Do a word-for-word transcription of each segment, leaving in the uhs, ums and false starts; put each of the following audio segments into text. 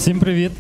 Всім привіт!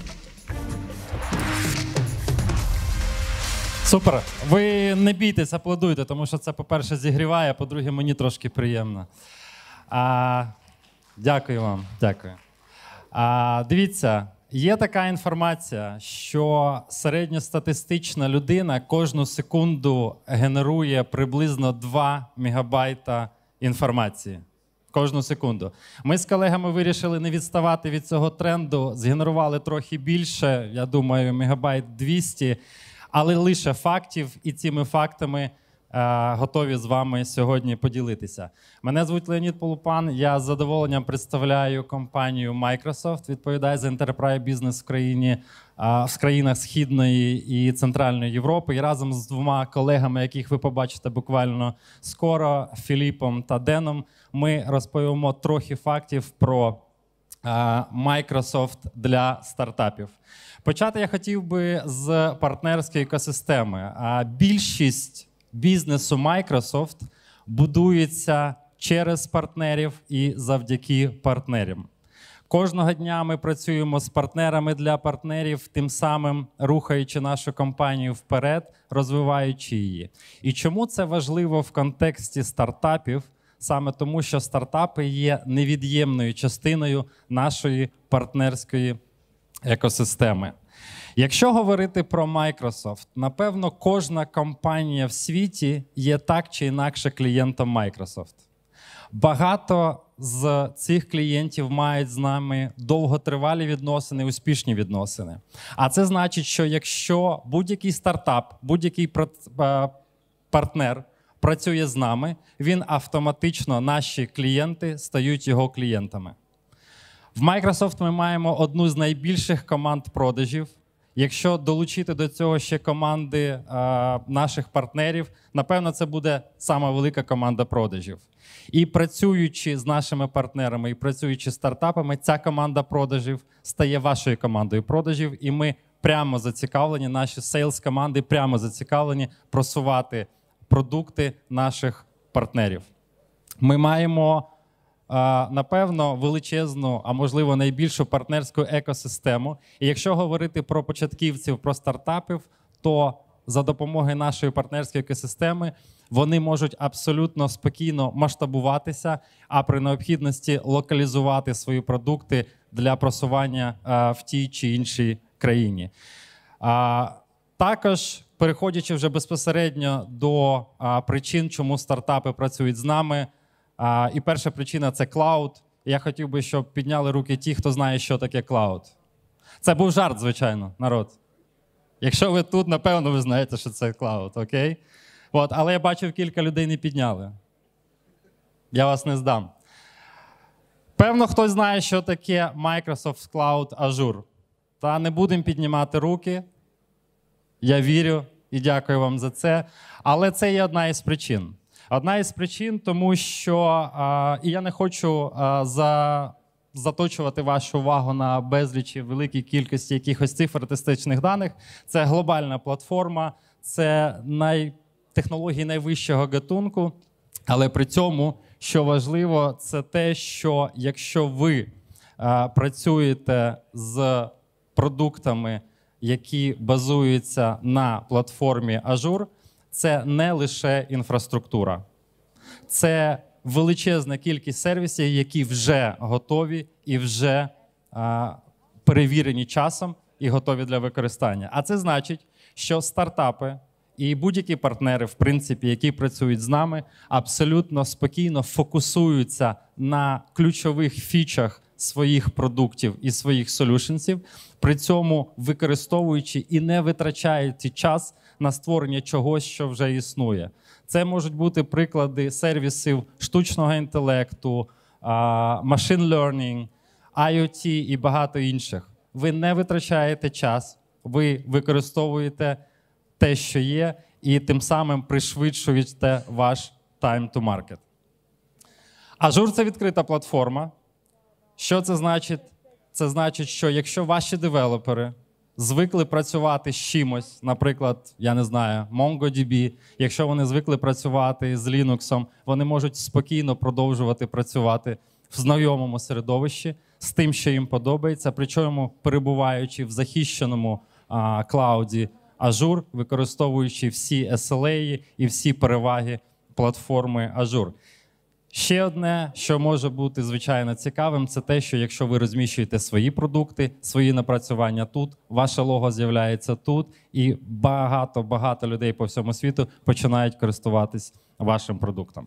Супер! Ви не бійтесь, аплодуйте, тому що це, по-перше, зігріває, а по-друге, мені трошки приємно. А, дякую вам, дякую. А, дивіться, є така інформація, що середньостатистична людина кожну секунду генерує приблизно два мегабайта інформації. Кожну секунду. Ми з колегами вирішили не відставати від цього тренду, згенерували трохи більше, я думаю, мегабайт двісті, але лише фактів, і цими фактами е, готові з вами сьогодні поділитися. Мене звуть Леонід Полупан, я з задоволенням представляю компанію Microsoft, відповідаю за Enterprise Business в країні, е, в країнах Східної і Центральної Європи. І разом з двома колегами, яких ви побачите буквально скоро, Філіпом та Деном, ми розповімо трохи фактів про е, Microsoft для стартапів. Почати я хотів би з партнерської екосистеми. Більшість бізнесу Microsoft будується через партнерів і завдяки партнерам. Кожного дня ми працюємо з партнерами для партнерів, тим самим рухаючи нашу компанію вперед, розвиваючи її. І чому це важливо в контексті стартапів? Саме тому, що стартапи є невід'ємною частиною нашої партнерської екосистеми. Якщо говорити про Microsoft, напевно, кожна компанія в світі є так чи інакше клієнтом Microsoft. Багато з цих клієнтів мають з нами довготривалі відносини, успішні відносини. А це значить, що якщо будь-який стартап, будь-який партнер працює з нами, він автоматично, наші клієнти, стають його клієнтами. В Microsoft ми маємо одну з найбільших команд продажів. Якщо долучити до цього ще команди е, наших партнерів, напевно, це буде сама велика команда продажів. І працюючи з нашими партнерами, і працюючи з стартапами, ця команда продажів стає вашою командою продажів, і ми прямо зацікавлені, наші сейлс-команди прямо зацікавлені просувати продукти наших партнерів. Ми маємо напевно, величезну, а можливо найбільшу партнерську екосистему. І якщо говорити про початківців, про стартапів, то за допомогою нашої партнерської екосистеми вони можуть абсолютно спокійно масштабуватися, а при необхідності локалізувати свої продукти для просування в тій чи іншій країні. Також, переходячи вже безпосередньо до причин, чому стартапи працюють з нами, А, і перша причина – це клауд. Я хотів би, щоб підняли руки ті, хто знає, що таке клауд. Це був жарт, звичайно, народ. Якщо ви тут, напевно, ви знаєте, що це клауд, окей? От, але я бачив, кілька людей не підняли. Я вас не здам. Певно, хтось знає, що таке Microsoft Cloud Azure. Та не будемо піднімати руки. Я вірю і дякую вам за це. Але це є одна із причин. Одна із причин, тому що, а, і я не хочу а, за, заточувати вашу увагу на безлічі великій кількості якихось цифр статистичних даних. Це глобальна платформа, це най, технології найвищого гатунку, але при цьому, що важливо, це те, що якщо ви а, працюєте з продуктами, які базуються на платформі Azure, це не лише інфраструктура. Це величезна кількість сервісів, які вже готові і вже а, перевірені часом і готові для використання. А це значить, що стартапи і будь-які партнери, в принципі, які працюють з нами, абсолютно спокійно фокусуються на ключових фічах своїх продуктів і своїх солюшенсів, при цьому використовуючи і не витрачаючи час на створення чогось, що вже існує. Це можуть бути приклади сервісів штучного інтелекту, machine learning, IoT і багато інших. Ви не витрачаєте час, ви використовуєте те, що є, і тим самим пришвидшуєте ваш time to market. Azure – це відкрита платформа. Що це значить? Це значить, що якщо ваші девелопери звикли працювати з чимось, наприклад, я не знаю, MongoDB, якщо вони звикли працювати з Linux, вони можуть спокійно продовжувати працювати в знайомому середовищі, з тим, що їм подобається, причому перебуваючи в захищеному а, клауді Azure, використовуючи всі ес ел ей і всі переваги платформи Azure. Ще одне, що може бути звичайно цікавим, це те, що якщо ви розміщуєте свої продукти, свої напрацювання тут, ваше лого з'являється тут, і багато-багато людей по всьому світу починають користуватись вашим продуктом.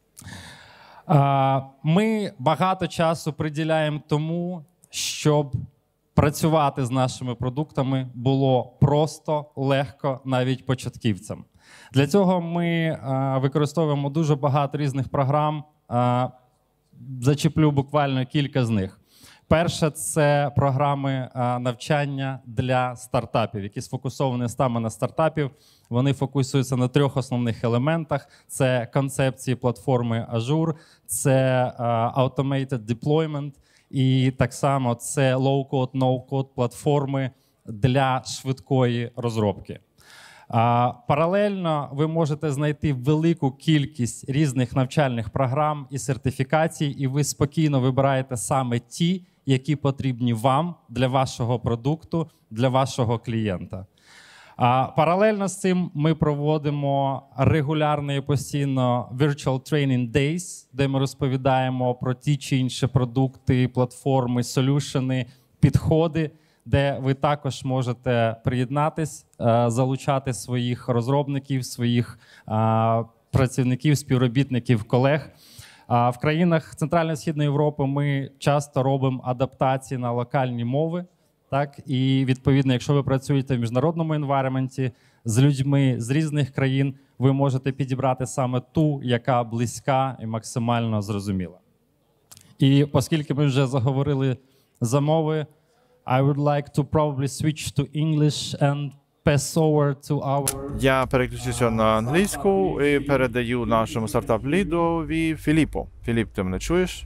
Ми багато часу приділяємо тому, щоб працювати з нашими продуктами було просто, легко, навіть початківцям. Для цього ми використовуємо дуже багато різних програм. Зачеплю буквально кілька з них. Перше – це програми навчання для стартапів, які сфокусовані саме на стартапів. Вони фокусуються на трьох основних елементах. Це концепції платформи Azure, це Automated Deployment і так само це Low-Code, No-Code платформи для швидкої розробки. Паралельно ви можете знайти велику кількість різних навчальних програм і сертифікацій, і ви спокійно вибираєте саме ті, які потрібні вам для вашого продукту, для вашого клієнта. Паралельно з цим ми проводимо регулярно і постійно Virtual Training Days, де ми розповідаємо про ті чи інші продукти, платформи, солюшени, підходи, де ви також можете приєднатись, залучати своїх розробників, своїх працівників, співробітників, колег. В країнах Центрально-Східної Європи ми часто робимо адаптації на локальні мови. Так? І, відповідно, якщо ви працюєте в міжнародному енвайронменті з людьми з різних країн, ви можете підібрати саме ту, яка близька і максимально зрозуміла. І оскільки ми вже заговорили за мови, I would like to probably switch to English and pass over to our... Я переключуся на англійську і передаю нашому стартап-лідові Філіпу. Філіп, ти мене чуєш?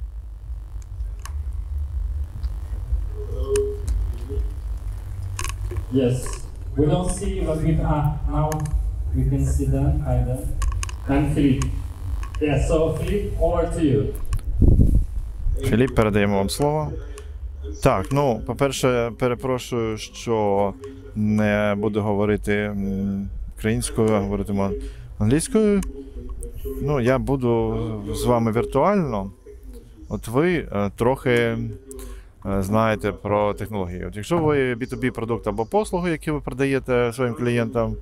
Yes. We don't see you, but we, uh, now we can see them. Hi there. And Philippe. Yeah, so Philippe, over to you. Філіп, передаємо вам слово. Так, ну, по-перше, перепрошую, що не буду говорити українською, а говоритиму англійською. Ну, я буду з вами віртуально. От ви трохи знаєте про технології. От якщо ви бі ту бі продукт або послугу, які ви продаєте своїм клієнтам,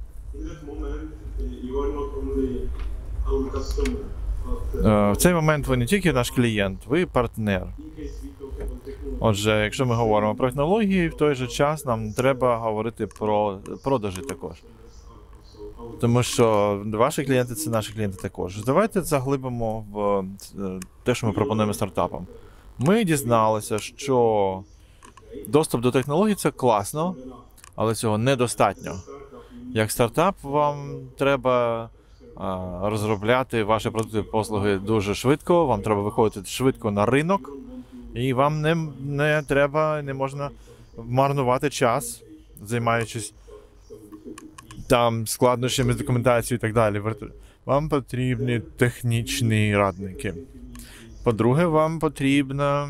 в цей момент ви не тільки наш клієнт, ви партнер. Отже, якщо ми говоримо про технології, в той же час нам треба говорити про продажі також. Тому що ваші клієнти – це наші клієнти також. Давайте заглибимо в те, що ми пропонуємо стартапам. Ми дізналися, що доступ до технологій – це класно, але цього недостатньо. Як стартап вам треба розробляти ваші продукти і послуги дуже швидко, вам треба виходити швидко на ринок, і вам не, не треба, не можна марнувати час, займаючись там складнощами з документацією і так далі. Вам потрібні технічні радники. По-друге, вам потрібно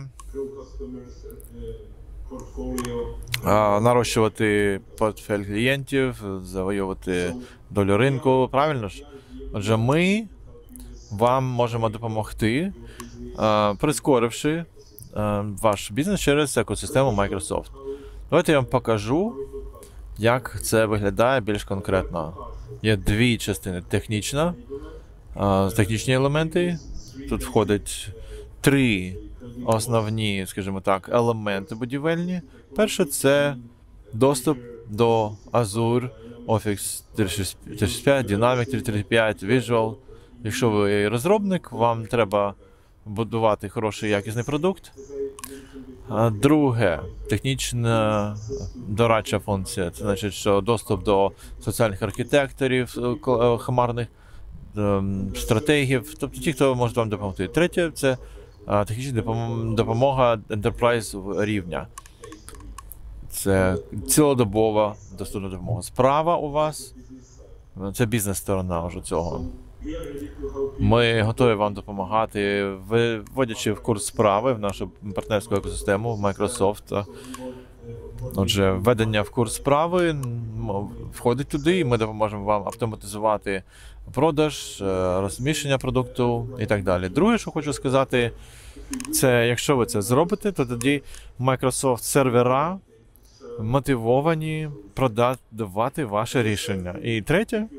а, нарощувати портфель клієнтів, завоювати долю ринку, правильно ж? Отже, ми вам можемо допомогти, а, прискоривши а, ваш бізнес через екосистему Microsoft. Давайте я вам покажу, як це виглядає більш конкретно. Є дві частини. Технічна, а, технічні елементи. Тут входять три основні, скажімо так, елементи будівельні. Перше – це доступ до Azure, Office триста шістдесят п'ять, Dynamics триста тридцять п'ять, Visual. Якщо ви розробник, вам треба будувати хороший якісний продукт. Друге – технічна дорадча функція. Це значить, що доступ до соціальних архітекторів, хмарних стратегів, тобто ті, хто може вам допомогти. Третє – це технічна допомога Enterprise рівня. Це цілодобова доступна допомога. Справа у вас – це бізнес-сторона вже цього. Ми готові вам допомагати, вводячи в курс справи в нашу партнерську екосистему в Microsoft. Отже, введення в курс справи входить туди, і ми допоможемо вам автоматизувати продаж, розміщення продукту і так далі. Друге, що хочу сказати, це якщо ви це зробите, то тоді Microsoft сервера мотивовані продавати ваше рішення. І третє,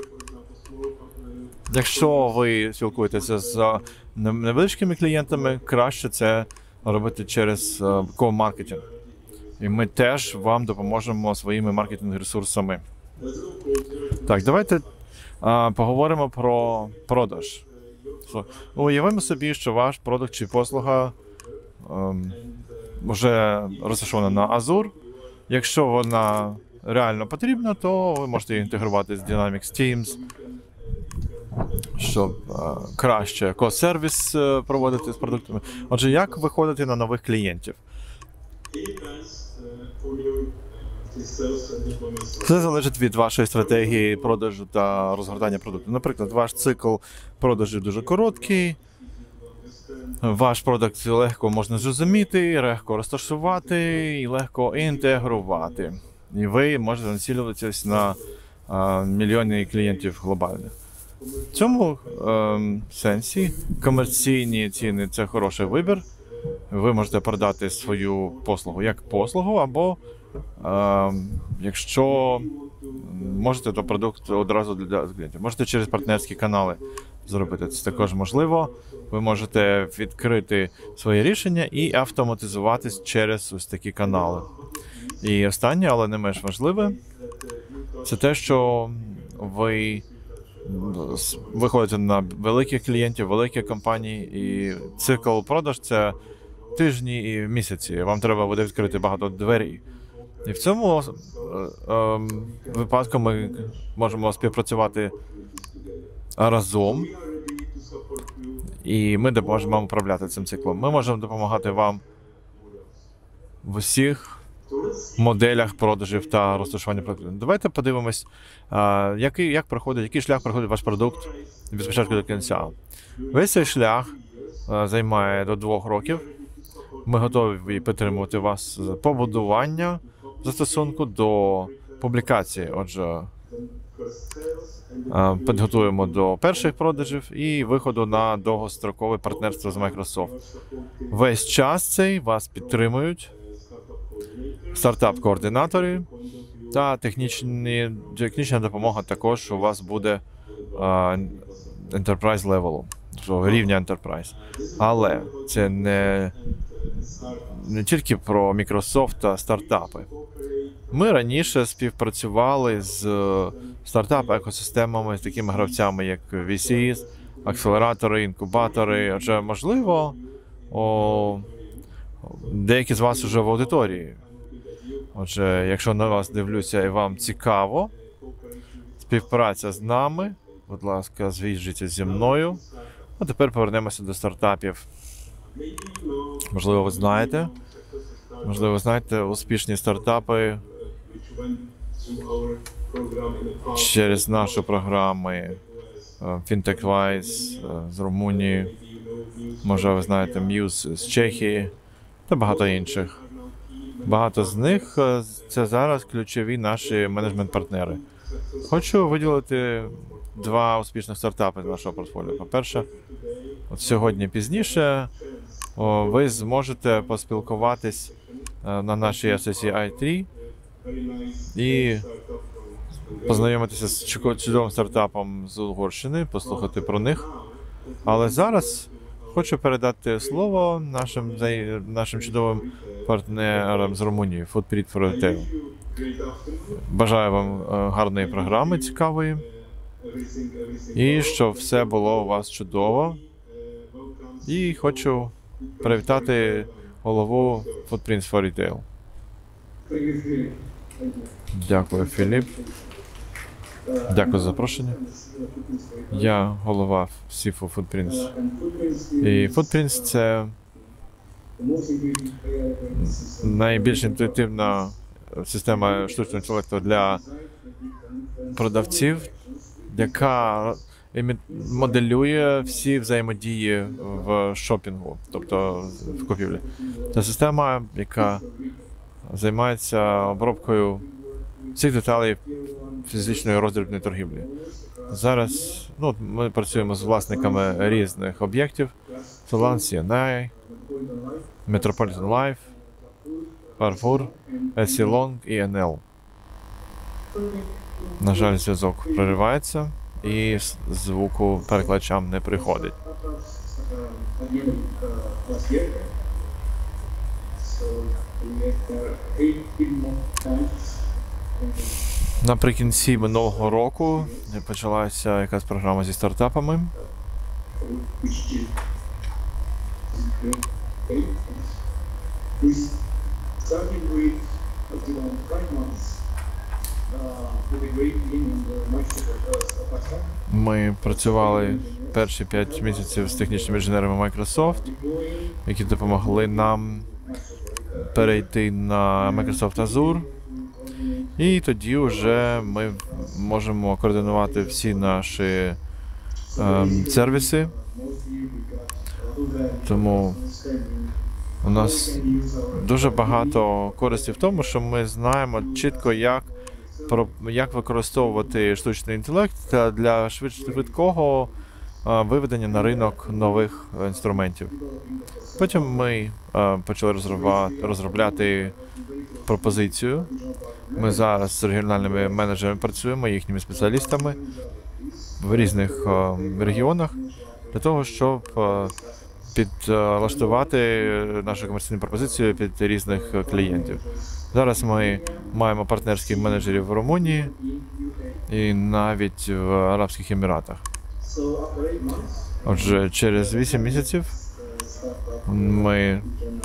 якщо ви спілкуєтеся з невеличкими клієнтами, краще це робити через ко-маркетинг. І ми теж вам допоможемо своїми маркетинг-ресурсами. Так, давайте а, поговоримо про продаж. Уявимо собі, що ваш продукт чи послуга ем, вже розташована на Azure. Якщо вона реально потрібна, то ви можете її інтегрувати з Dynamics Teams, щоб е, краще ко-сервіс е, проводити з продуктами. Отже, як виходити на нових клієнтів? Це залежить від вашої стратегії продажу та розгортання продукту. Наприклад, ваш цикл продажу дуже короткий, ваш продукт легко можна зрозуміти, легко розташувати і легко інтегрувати. І ви можете націлюватися на а, мільйони клієнтів глобальних. В цьому е, сенсі комерційні ціни – це хороший вибір. Ви можете продати свою послугу як послугу, або е, якщо можете, то продукт одразу для клієнтів. Можете через партнерські канали зробити. Це також можливо. Ви можете відкрити своє рішення і автоматизуватись через ось такі канали. І останнє, але не менш важливе, це те, що ви виходите на великих клієнтів, великі компанії, і цикл продаж – це тижні і місяці. Вам треба буде відкрити багато дверей. І в цьому е, е, випадку ми можемо співпрацювати разом, і ми допоможемо вам управляти цим циклом. Ми можемо допомагати вам в усіх моделях продажів та розташування продуктів. Давайте подивимось, а, який, як проходить, який шлях проходить ваш продукт від початку до кінця. Весь цей шлях а, займає до двох років. Ми готові підтримувати вас з побудування застосунку до публікації. Отже, а, підготуємо до перших продажів і виходу на довгострокове партнерство з Microsoft. Весь час цей вас підтримують стартап-координатори та технічні, технічна допомога також у вас буде uh, enterprise level, рівня enterprise. Але це не, не тільки про Microsoft та стартапи. Ми раніше співпрацювали з стартап-екосистемами, з такими гравцями, як ві сі, акселератори, інкубатори. Отже, можливо, о, деякі з вас вже в аудиторії. Отже, якщо на вас дивлюся і вам цікаво, співпраця з нами, будь ласка, зв'яжіться зі мною. А тепер повернемося до стартапів. Можливо, ви знаєте, можливо, ви знаєте успішні стартапи через наші програми FintechWise з Румунії, може ви знаєте Muse з Чехії та багато інших. Багато з них – це зараз ключові наші менеджмент-партнери. Хочу виділити два успішних стартапи з нашого портфоліо. По-перше, от сьогодні пізніше о, ви зможете поспілкуватись на нашій ес ес і ай три і познайомитися з чудовим стартапом з Угорщини, послухати про них. Але зараз хочу передати слово нашим, нашим чудовим партнерам з Румунії, Footprint for Retail. Бажаю вам гарної програми, цікавої, і щоб все було у вас чудово. І хочу привітати голову Footprint for Retail. Дякую, Філіп. Дякую за запрошення. Я голова Сіфу Footprints. І Footprints – це найбільш інтуїтивна система штучного інтелекту для продавців, яка імі- моделює всі взаємодії в шопінгу, тобто в купівлі. Це система, яка займається обробкою всіх деталей фізичної роздрібної торгівлі. Зараз ну, ми працюємо з власниками різних об'єктів: Solans, сі ен ей, Metropolitan Life, Carrefour, Essilong і ен ел. На жаль, зв'язок проривається і с- звуку перекладачам не приходить. Наприкінці минулого року почалася якась програма зі стартапами. Ми працювали перші п'ять місяців з технічними інженерами Microsoft, які допомогли нам перейти на Microsoft Azure. І тоді вже ми можемо координувати всі наші ем, сервіси. Тому у нас дуже багато користі в тому, що ми знаємо чітко, як, про- як використовувати штучний інтелект та для швид- швидкого е, виведення на ринок нових е, інструментів. Потім ми е, почали розробляти, розробляти пропозицію. Ми зараз з регіональними менеджерами працюємо, їхніми спеціалістами в різних е, регіонах для того, щоб е, підлаштувати нашу комерційну пропозицію під різних е, клієнтів. Зараз ми маємо партнерських менеджерів в Румунії і навіть в Арабських Еміратах. Отже, через вісім місяців ми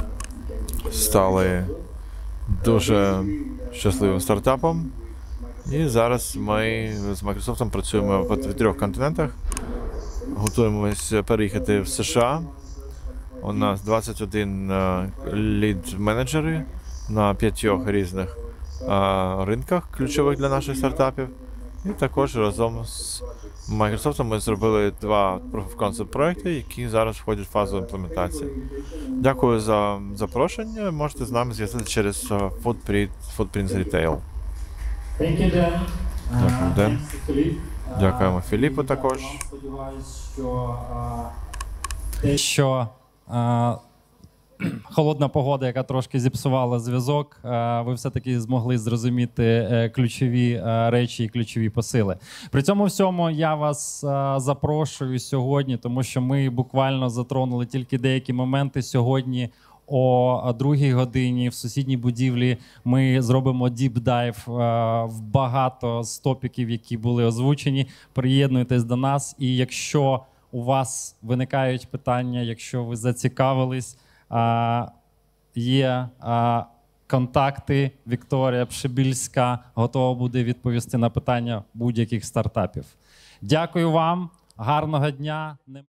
стали дуже щасливим стартапом. І зараз ми з Microsoft працюємо в трьох континентах. Готуємося переїхати в США. У нас двадцять один лід-менеджери на п'ятьох різних а, ринках ключових для наших стартапів. І також разом з Microsoft ми зробили два Proof of Concept проекти, які зараз входять в фазу імплементації. Дякую за запрошення. Можете з нами зв'язатися через а, Footprint, Footprints Retail. Thank you, Dan. Дякую, Ден. Thanks to Philip. Дякуємо Філіпу також. Я сподіваюся, що а, те, що а, холодна погода, яка трошки зіпсувала зв'язок, а, ви все-таки змогли зрозуміти е, ключові а, речі і ключові посили. При цьому всьому я вас а, запрошую сьогодні, тому що ми буквально затронули тільки деякі моменти сьогодні. О другій годині в сусідній будівлі ми зробимо діп-дайв е, в багато з топіків, які були озвучені. Приєднуйтесь до нас. І якщо у вас виникають питання, якщо ви зацікавились, е, є е, контакти. Вікторія Пшибільська готова буде відповісти на питання будь-яких стартапів. Дякую вам, гарного дня.